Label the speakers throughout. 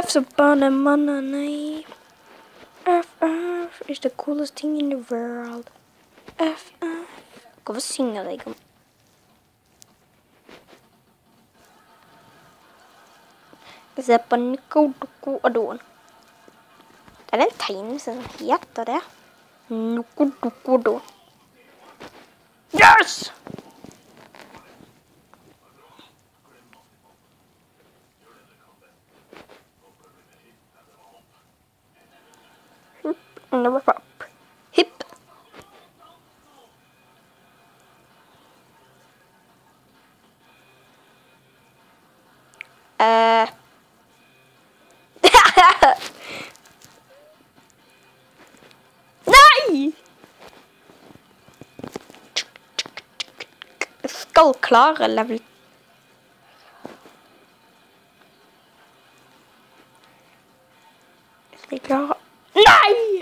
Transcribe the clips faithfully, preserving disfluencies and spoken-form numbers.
Speaker 1: F så banemanene. F, F is the coolest thing in the world. F, F. Hvorfor synger jeg om? Jeg ser på Nico, Doko og Don. Det er en tegnelse som heter det. Nico, Doko og Don. Yes! Never pop. Hip. Uh. Nei! Jeg skal klare level. Jeg skal klare. Nei!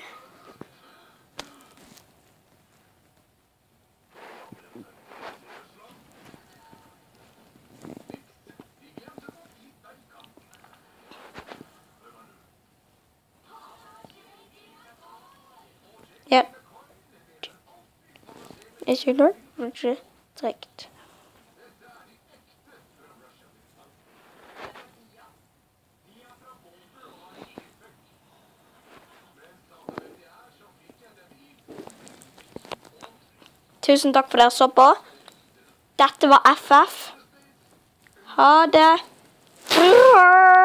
Speaker 1: Ja. Jeg skylder ikke trekt. Tusen takk for dere så på. Dette var F F. Ha det.